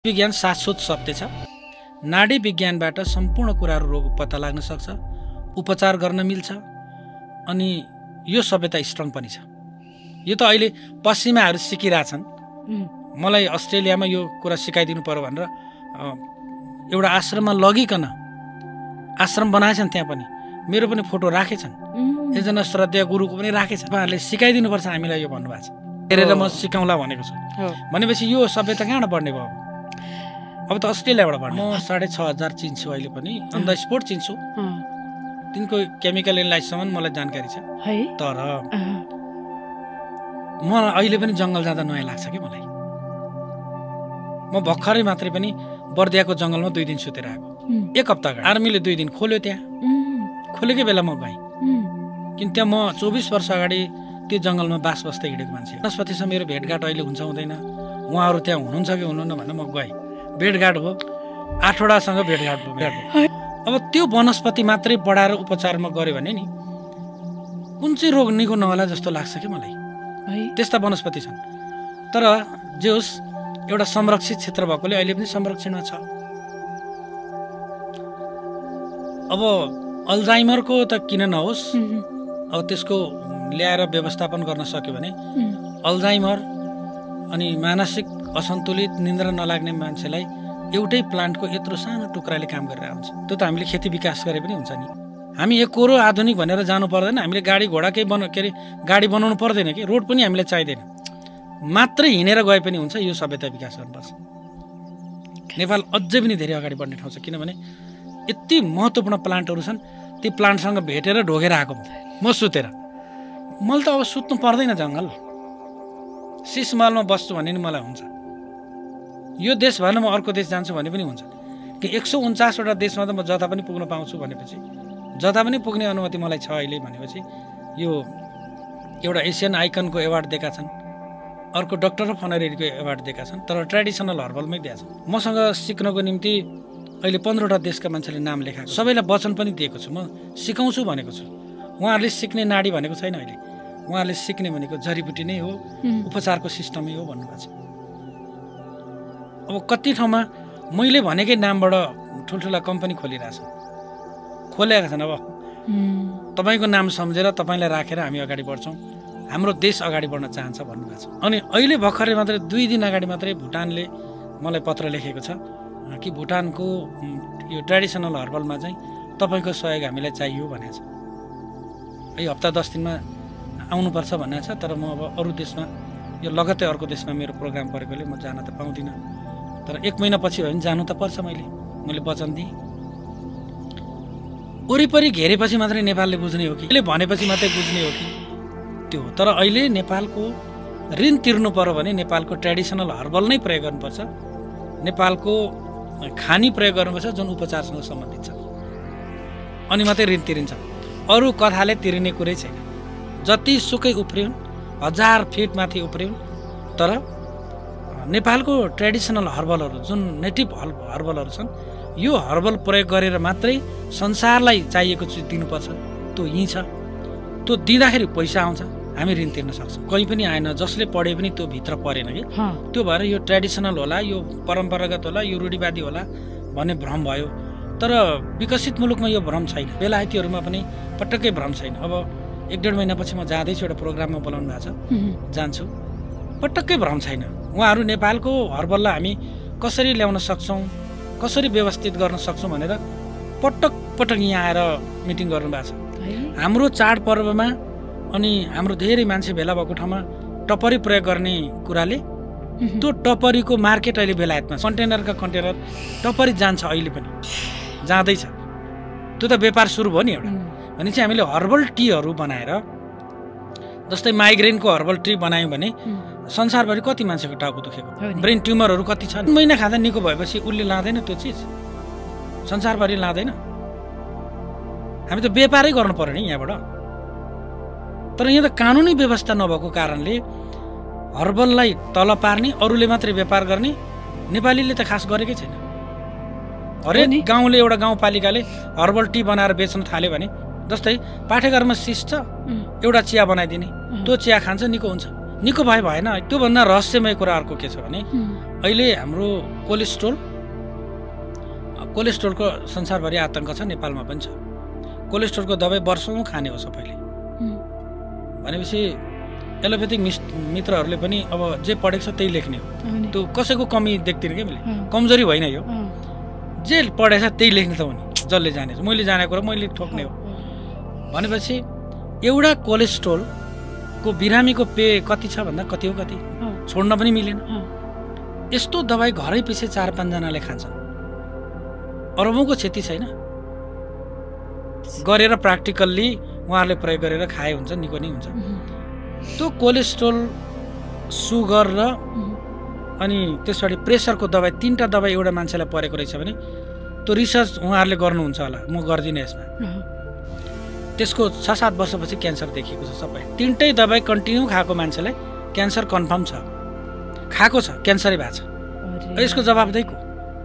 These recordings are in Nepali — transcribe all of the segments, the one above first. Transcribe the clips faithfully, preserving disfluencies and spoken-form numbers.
विज्ञान शाश्वत सत्य छ। नाडी विज्ञानबाट सम्पूर्ण कुराहरू रोग पत्ता लाग्न सक्छ, उपचार गर्न मिल्छ अनि यो सभ्यता स्ट्रङ पनि छ। यो त अहिले पश्चिमाहरू सिकिरहेछन्। मलाई अस्ट्रेलियामा यो कुरा सिकाइदिनु पर्यो भनेर एउटा आश्रममा लगिकन आश्रम बनाएछन्। त्यहाँ पनि मेरो पनि फोटो राखेछन्, एकजना श्रद्धेय गुरुको पनि राखेछन्। उहाँहरूले सिकाइदिनुपर्छ हामीलाई यो भन्नुभएको छ। हेरेर म सिकाउँला भनेको छु। भनेपछि यो सभ्यता कहाँबाट बढ्ने भयो? अब त अस्ट्रेलियाबाट बढ्ने। म साढे छ हजार चिन्छु अहिले पनि, अन द स्पोट चिन्छु। तिनको केमिकल एनालाइसिससम्म मलाई जानकारी छ। तर म अहिले पनि जङ्गल जाँदा नयाँ लाग्छ कि मलाई। म भर्खरै मात्रै पनि बर्दियाको जङ्गलमा दुई दिन सुतेर आएको। एक हप्ता अगाडि आर्मीले दुई दिन खोल्यो। त्यहाँ खोलेकै बेला म गएँ, किन त्यहाँ म चौबिस वर्ष अगाडि त्यो जङ्गलमा बास बस्दै हिँडेको मान्छे। वनस्पतिसँग मेरो भेटघाट अहिले हुन्छ हुँदैन, उहाँहरू त्यहाँ हुनुहुन्छ कि हुनुहुन्न भनेर म गएँ। भेटघाट भयो, आठवटासँग भेटघाट भयो भेट भयो। अब त्यो वनस्पति मात्रै बढाएर उपचारमा गऱ्यो भने नि कुन चाहिँ रोग निको नहोला जस्तो लाग्छ कि मलाई। त्यस्ता वनस्पति छन्। तर जे होस्, एउटा संरक्षित क्षेत्र भएकोले अहिले पनि संरक्षणमा छ। अब अल्जाइमरको त किन नहोस्, अब त्यसको ल्याएर व्यवस्थापन गर्न सक्यो भने अल्जाइमर अनि मानसिक असन्तुलित निन्द्रा नलाग्ने मान्छेलाई एउटै प्लान्टको यत्रो सानो टुक्राले काम गरेर आउँछ। त्यो त हामीले खेती विकास गरे पनि हुन्छ नि। हामी एकोरो आधुनिक भनेर जानु पर्दैन। हामीले गाडी घोडा केही बना के अरे गाडी बनाउनु पर्दैन कि, रोड पनि हामीले चाहिँदैन। मात्रै हिँडेर गए पनि हुन्छ। यो सभ्यता विकास गर्नुपर्छ। नेपाल अझै पनि धेरै अगाडि बढ्ने ठाउँ छ, किनभने यति महत्त्वपूर्ण प्लान्टहरू छन्। ती प्लान्टसँग भेटेर ढोगेर आएको म सुतेर। मैले त अब सुत्नु पर्दैन जङ्गल, सिसमहलमा बस्छु भने नि मलाई हुन्छ। यो देश भएन म अर्को देश जान्छु भने पनि हुन्छ। कि एक सौ उन्चासवटा देशमा त म जता पनि पुग्न पाउँछु भनेपछि, जता पनि पुग्ने अनुमति मलाई छ अहिले भनेपछि यो एउटा एसियन आइकनको एवार्ड दिएका छन्, अर्को डक्टर अफ अनरेरीको एवार्ड दिएका छन्। तर ट्रेडिसनल हर्बलमै दिएका छन्। मसँग सिक्नको निम्ति अहिले पन्ध्रवटा देशका मान्छेले नाम लेखाएको, सबैलाई वचन पनि दिएको छु। म सिकाउँछु भनेको छु। उहाँहरूले सिक्ने नाडी भनेको छैन अहिले, उहाँहरूले सिक्ने भनेको जडीबुटी नै हो, उपचारको सिस्टमै हो भन्नुभएको छ। अब कति ठाउँमा मैले भनेकै नामबाट ठुल्ठुला कम्पनी खोलिरहेछ, खोलेका छन्। अब तपाईँको नाम सम्झेर तपाईँलाई राखेर हामी अगाडि बढ्छौँ, हाम्रो देश अगाडि बढ्न चाहन्छ भन्नुभएको छ। अनि अहिले भर्खरै मात्रै दुई दिन अगाडि मात्रै भुटानले मलाई पत्र लेखेको छ कि भुटानको यो ट्रेडिसनल हर्बलमा चाहिँ तपाईँको सहयोग हामीलाई चाहियो भनेको छ। यो हप्ता दस दिनमा आउनुपर्छ भनेको छ। तर म अब अरू देशमा, यो लगत्तै अर्को देशमा मेरो प्रोग्राम परेकोले म जान त पाउँदिनँ। तर एक महिना पछि भयो भने जानु त पर्छ। मैले मैले वचन दिएँ। वरिपरि घेरेपछि मात्रै नेपालले बुझ्ने हो कि, अहिले भनेपछि मात्रै बुझ्ने हो कि त्यो हो। तर अहिले नेपालको ऋण तिर्नु पर्यो भने नेपालको ट्रेडिसनल हर्बल नै प्रयोग गर्नुपर्छ। नेपालको खानी प्रयोग गर्नुपर्छ जुन उपचारसँग सम्बन्धित छ, अनि मात्रै ऋण तिरिन्छ। अरू कथाले तिरिने कुरै छैन। जति सुकै उफ्रिउन्, हजार फिट माथि उफ्रिउन्, तर नेपालको ट्रेडिसनल हर्बलहरू जुन नेटिभ हर्बलहरू छन्, यो हर्बल प्रयोग गरेर मात्रै संसारलाई चाहिएको चिज दिनुपर्छ। त्यो यहीँ छ। त्यो दिँदाखेरि पैसा आउँछ, हामी ऋण तिर्न सक्छौँ। कहीँ पनि आएन, जसले पढे पनि त्यो भित्र परेन कि। त्यो भएर यो ट्रेडिसनल होला, यो परम्परागत होला, यो रूढिवादी होला भन्ने भ्रम भयो। तर विकसित मुलुकमा यो भ्रम छैन, बेलायतीहरूमा पनि पटक्कै भ्रम छैन। अब एक डेढ महिनापछि म जाँदैछु, एउटा प्रोग्राममा बोलाउनु भएको छ, जान्छु। पटक्कै भ्रम छैन। उहाँहरू नेपालको हर्बललाई हामी कसरी ल्याउन सक्छौँ, कसरी व्यवस्थित गर्न सक्छौँ भनेर पटक पटक यहाँ आएर मिटिङ गर्नुभएको छ। हाम्रो चाडपर्वमा अनि हाम्रो धेरै मान्छे भेला भएको ठाउँमा टपरी प्रयोग गर्ने कुराले त्यो टपरीको मार्केट अहिले बेलायतमा कन्टेनरका कन्टेनर टपरी जान्छ, अहिले पनि जाँदैछ। त्यो त व्यापार सुरु भयो नि एउटा। भने चाहिँ हामीले हर्बल टीहरू बनाएर, जस्तै माइग्रेनको हर्बल टी बनायौँ भने संसारभरि कति मान्छेको टाउको दुखेको, ब्रेन ट्युमरहरू कति छन्, महिना खाँदा निको भएपछि उसले लाँदैन त्यो चिज, संसारभरि लाँदैन। हामी त व्यापारै गर्नु पर्यो नि यहाँबाट। तर यहाँ त कानुनी व्यवस्था नभएको कारणले हर्बललाई तल पार्ने, अरूले मात्रै व्यापार गर्ने, नेपालीले त खास गरेकै छैन। हरेक गाउँले, एउटा गाउँपालिकाले हर्बल टी बनाएर बेच्न थाल्यो भने, जस्तै पाठेघरमा सिस छ, एउटा चिया बनाइदिने, त्यो चिया खान्छ निको हुन्छ। निको भए भएन। त्योभन्दा रहस्यमय कुरा अर्को के छ भने अहिले हाम्रो कोलेस्ट्रोल कोलेस्ट्रोलको संसारभरि आतंक छ, नेपालमा पनि छ। कोलेस्ट्रोलको दबाई वर्षौँ खाने हो सबैले भनेपछि एलोपेथिक मित्रहरूले पनि अब जे पढेको छ त्यही लेख्ने हो। त्यो कसैको कमी देख्दिनँ क्या मैले, कमजोरी होइन यो, जे पढेको छ त्यही लेख्ने त हो नि, जसले जाने छ। मैले जानेको कुरा मैले ठोक्ने हो भनेपछि एउटा कोलेस्ट्रोलको बिरामीको पे कति छ भन्दा कति हो कति छोड्न पनि मिलेन। यस्तो दबाई घरै पछि चार पाँचजनाले खान्छन्, अरबौँको क्षति छैन। गरेर प्र्याक्टिकल्ली उहाँहरूले प्रयोग गरेर खाए हुन्छ, निको नै हुन्छ। त्यो कोलेस्ट्रोल, सुगर र अनि त्यसपछि प्रेसरको दबाई, तिनवटा दबाई एउटा मान्छेलाई परेको रहेछ भने त्यो रिसर्च उहाँहरूले गर्नुहुन्छ होला, म गर्दिनँ यसमा। त्यसको छ सात वर्षपछि क्यान्सर देखिएको छ सबै। तिनटै दबाई कन्टिन्यू खाएको मान्छेलाई क्यान्सर कन्फर्म छ, खाएको छ, क्यान्सरै भएको छ। यसको जवाबदेही को?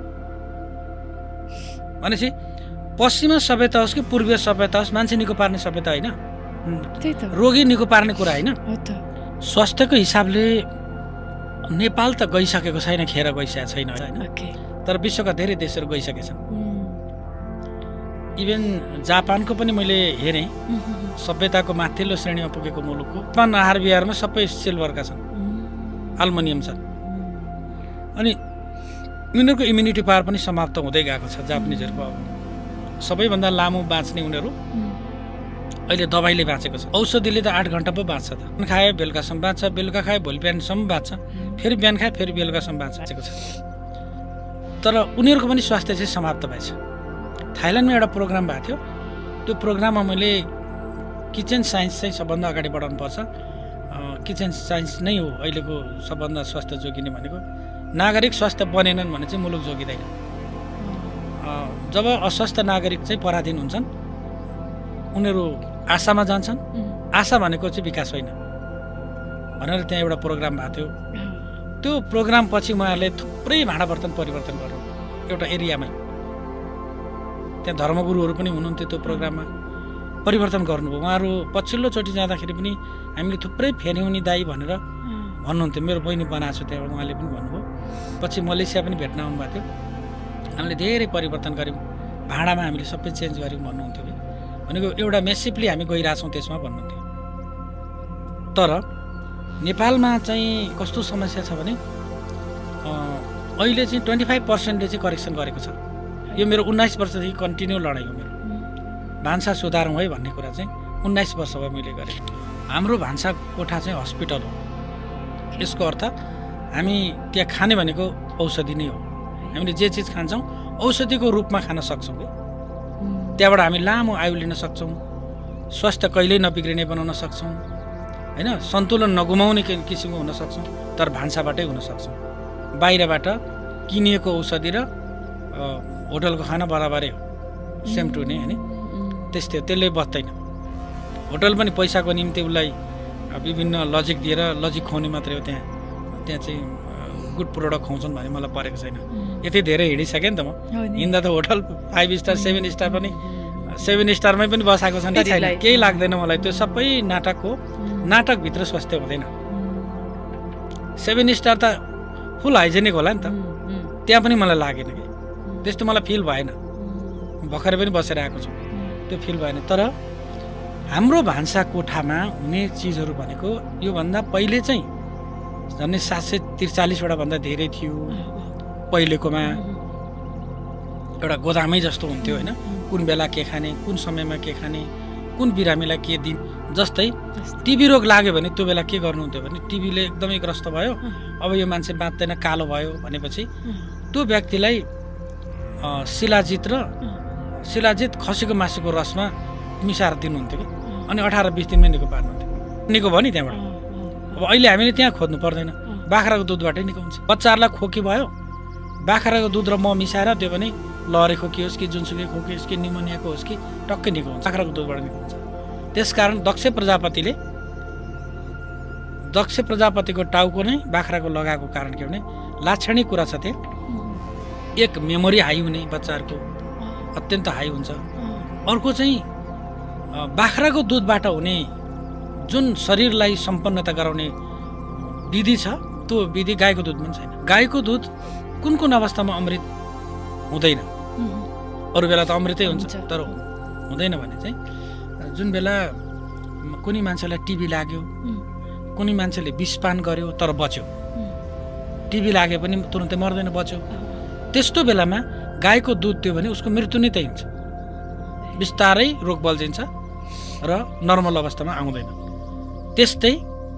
भनेपछि पश्चिमा सभ्यता होस् कि पूर्वीय सभ्यता होस्, मान्छे निको पार्ने सभ्यता होइन, रोगी निको पार्ने कुरा होइन। स्वास्थ्यको हिसाबले नेपाल त गइसकेको छैन, खेर गइसकेको छैन होइन, तर विश्वका धेरै देशहरू गइसकेछन्। इभन जापानको पनि मैले हेरेँ, सभ्यताको माथिल्लो श्रेणीमा पुगेको मुलुकको जापान आहार विहारमा सबै सिल्भरका छन्, अल्मुनियम छन्। अनि उनीहरूको इम्युनिटी पावर पनि समाप्त हुँदै गएको छ। जापानिजहरूको सबैभन्दा लामो बाँच्ने उनीहरू अहिले दबाईले बाँचेको छ। औषधिले त आठ घन्टा पो बाँच्छ त, खायो बेलुकासम्म बाँच्छ, बेलुका खायो भोलि बिहानसम्म बाँच्छ, फेरि बिहान खायो फेरि बेलुकासम्म बाँचेको छ। तर उनीहरूको पनि स्वास्थ्य चाहिँ समाप्त भएछ। थाइल्यान्डमा एउटा प्रोग्राम भएको थियो, त्यो प्रोग्राममा मैले किचन साइन्स चाहिँ सबभन्दा अगाडि बढाउनु पर्छ, किचन साइन्स नै हो अहिलेको सबभन्दा स्वास्थ्य जोगिने भनेको। नागरिक स्वास्थ्य बनेनन् भने चाहिँ मुलुक जोगिँदैन। जब अस्वस्थ नागरिक चाहिँ पराधीन हुन्छन्, उनीहरू आशामा जान्छन्। आशा भनेको चाहिँ विकास होइन भनेर त्यहाँ एउटा प्रोग्राम भएको थियो। त्यो प्रोग्राम पछि उहाँहरूले थुप्रै भाँडा बर्तन परिवर्तन गर्नु एउटा एरियामै। त्यहाँ धर्मगुरुहरू पनि हुनुहुन्थ्यो, त्यो प्रोग्राममा परिवर्तन गर्नुभयो उहाँहरू। पछिल्लोचोटि जाँदाखेरि पनि हामीले थुप्रै फेर्यौँ नि दाई भनेर भन्नुहुन्थ्यो। मेरो बहिनी बनाएको छु त्यहाँबाट, उहाँले पनि भन्नुभयो। पछि मलेसिया पनि भेट्न आउनुभएको थियो, हामीले धेरै परिवर्तन गऱ्यौँ, भाँडामा हामीले सबै चेन्ज गऱ्यौँ भन्नुहुन्थ्यो। कि भनेको एउटा मेसिभली हामी गइरहेछौँ त्यसमा भन्नुहुन्थ्यो। तर नेपालमा चाहिँ कस्तो समस्या छ भने अहिले चाहिँ ट्वेन्टी फाइभ पर्सेन्टले चाहिँ करेक्सन गरेको छ। यो मेरो उन्नाइस वर्षदेखि कन्टिन्यू लडाइँ हो मेरो। भान्सा सुधारौँ है भन्ने कुरा चाहिँ उन्नाइस वर्ष भयो मैले गरेँ। हाम्रो भान्सा कोठा चाहिँ हस्पिटल हो। यसको अर्थ हामी त्यहाँ खाने भनेको औषधि नै हो। हामीले जे चिज खान्छौँ औषधिको रूपमा खान सक्छौँ कि त्यहाँबाट हामी लामो आयु लिन सक्छौँ, स्वास्थ्य कहिल्यै नबिग्रिने बनाउन सक्छौँ होइन, सन्तुलन नगुमाउने किसिमको हुन सक्छौँ। तर भान्साबाटै हुन सक्छौँ। बाहिरबाट किनिएको औषधि र होटलको खाना बराबरै हो, सेम टु नै होइन। त्यस्तै हो, त्यसले बच्दैन। होटल पनि पैसाको निम्ति उसलाई विभिन्न लजिक दिएर लजिक खुवाउने मात्रै हो। त्यहाँ त्यहाँ चाहिँ गुड प्रोडक्ट खुवाउँछन् भने मलाई परेको छैन। यति धेरै हिँडिसकेँ नि त म। हिँड्दा त hotel five star seven star पनि सेभेन स्टारमै पनि बसाएको छ नि, छैन, केही लाग्दैन मलाई। त्यो सबै नाटक हो, नाटकभित्र स्वास्थ्य हुँदैन। सेभेन स्टार त फुल हाइजेनिक होला नि त, त्यहाँ पनि मलाई लागेन कि त्यस्तो मलाई फिल भएन। भर्खरै पनि बसेर आएको छु, त्यो फिल भएन। तर हाम्रो भान्सा कोठामा हुने चिजहरू भनेको योभन्दा पहिले चाहिँ झन्डै सात सय त्रिचालिसवटा भन्दा धेरै थियो। पहिलेकोमा एउटा गोदामै जस्तो हुन्थ्यो होइन, कुन बेला के खाने, कुन समयमा के खाने, कुन बिरामीलाई के दिन। जस्तै टिबी रोग लाग्यो भने त्यो बेला के गर्नुहुन्थ्यो भने टिबीले एकदमै ग्रस्त भयो, अब यो मान्छे बाँच्दैन, कालो भयो भनेपछि त्यो व्यक्तिलाई शिलाजित र शिलाजित खसीको मासुको रसमा मिसाएर दिनुहुन्थ्यो कि, अनि अठार बिस दिनमै निको पार्नुहुन्थ्यो। निको भयो नि त्यहाँबाट। अब अहिले हामीले त्यहाँ खोज्नु पर्दैन, बाख्राको दुधबाटै निको हुन्छ। बच्चाहरूलाई खोकी भयो, बाख्राको दुध र मह मिसाएर त्यो पनि लहरे खोकी होस् कि जुनसुकै खोकी होस् कि निमोनियाको होस् कि टक्कै निको हुन्छ, बाख्राको दुधबाट निको हुन्छ। त्यसकारण दक्ष प्रजापतिले दक्ष प्रजापतिको टाउको नै बाख्राको लगाएको कारण के भने लाक्षणिक कुरा छ त्यहाँ। एक मेमोरी हाई हुने बच्चाहरूको अत्यन्त हाई हुन्छ। अर्को चाहिँ बाख्राको दुधबाट हुने जुन शरीरलाई सम्पन्नता गराउने विधि छ, त्यो विधि गाईको दुध पनि छैन। गाईको दुध कुन कुन अवस्थामा अमृत हुँदैन, अरू बेला त अमृतै हुन्छ, तर हुँदैन भने चाहिँ जुन बेला कुनै मान्छेलाई टिबी लाग्यो, कुनै मान्छेले विषपान गर्यो तर बच्यो, टिबी लागे पनि तुरुन्तै मर्दैन, बच्यो, त्यस्तो बेलामा गाईको दुध दियो भने उसको मृत्यु नै त्यही हुन्छ, बिस्तारै रोग बल्झिन्छ र नर्मल अवस्थामा आउँदैन। त्यस्तै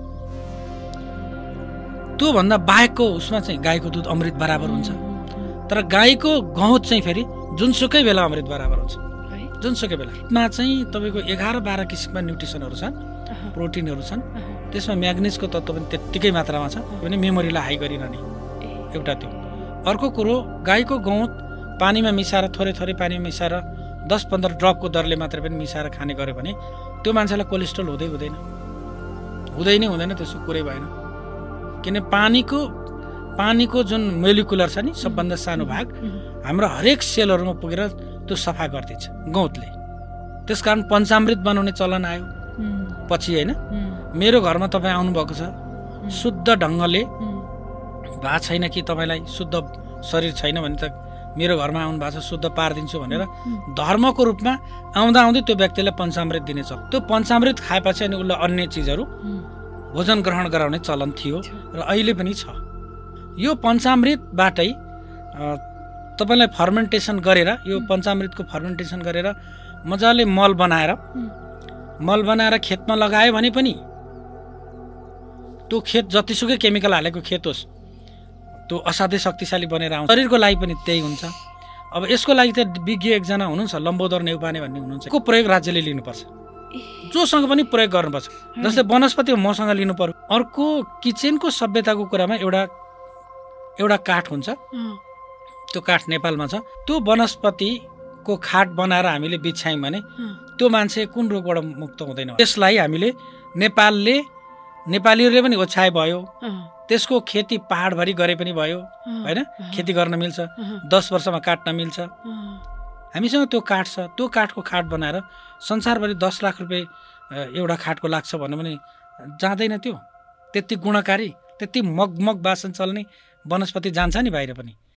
त्योभन्दा बाहेकको उसमा चाहिँ गाईको दुध अमृत बराबर हुन्छ। तर गाईको गहुँत चाहिँ फेरि जुनसुकै बेला अमृत बराबर हुन्छ, जुनसुकै बेलामा चाहिँ तपाईँको एघार बाह्र किसिमका न्युट्रिसनहरू छन्, प्रोटिनहरू छन्, त्यसमा म्याग्निजको तत्त्व पनि त्यत्तिकै मात्रामा छ भने मेमोरीलाई हाई गरिरहने एउटा त्यो। अर्को कुरो गाईको गहुँत पानीमा मिसाएर थोरै थोरै पानीमा मिसाएर दस पन्ध्र ड्रपको दरले मात्र पनि मिसाएर खाने गर्यो भने त्यो मान्छेलाई कोलेस्ट्रोल हुँदै हुँदैन, हुँदै नै हुँदैन, त्यसको कुरै भएन। किन पानीको पानीको जुन मोलिकुलर छ नि सबभन्दा सानो भाग हाम्रो हरेक सेलहरूमा पुगेर त्यो सफा गरिदिन्छ गहुँतले। त्यसकारण पञ्चामृत बनाउने चलन आयो पछि, होइन? मेरो घरमा तपाईँ आउनुभएको छ, शुद्ध ढङ्गले भएको छैन कि तपाईँलाई शुद्ध शरीर छैन भने त मेरो घरमा आउनु भएको छ, शुद्ध पारिदिन्छु भनेर धर्मको रूपमा आउँदा आउँदै त्यो व्यक्तिलाई पञ्चामृत दिने चलन। त्यो पञ्चामृत खाएपछि अनि उसलाई अन्य चिजहरू भोजन ग्रहण गराउने चलन थियो र अहिले पनि छ। यो पञ्चामृतबाटै तपाईँलाई फर्मेन्टेसन गरेर, यो पञ्चामृतको फर्मेन्टेसन गरेर मजाले मल बनाएर मल बनाएर खेतमा लगायो भने पनि त्यो खेत जतिसुकै केमिकल हालेको खेत होस्, त्यो असाध्यै शक्तिशाली बनेर आउँछ। शरीरको लागि पनि त्यही हुन्छ। अब यसको लागि त विज्ञ एकजना हुनुहुन्छ लम्बोदर नेउपाने भन्ने हुनुहुन्छ, को प्रयोग राज्यले लिनुपर्छ, जोसँग पनि प्रयोग गर्नुपर्छ। जस्तै वनस्पति मसँग लिनु पर्यो। अर्को किचनको सभ्यताको कुरामा एउटा एउटा काठ हुन्छ, त्यो काठ नेपालमा छ, त्यो वनस्पतिको खाट बनाएर हामीले बिछ्यायौँ भने त्यो मान्छे कुन रोगबाट मुक्त हुँदैन। त्यसलाई हामीले नेपालले नेपालीहरूले पनि ओछ्याए भयो, त्यसको खेती पहाडभरि गरे पनि भयो, होइन? खेती गर्न मिल्छ, दस वर्षमा काट्न मिल्छ। हामीसँग त्यो काठ छ, त्यो काठको खाट बनाएर संसारभरि दस लाख रुपियाँ एउटा खाटको लाग्छ भन्यो भने जाँदैन। त्यो त्यति गुणकारी, त्यति मगमग बासन चल्ने वनस्पति जान्छ नि बाहिर पनि।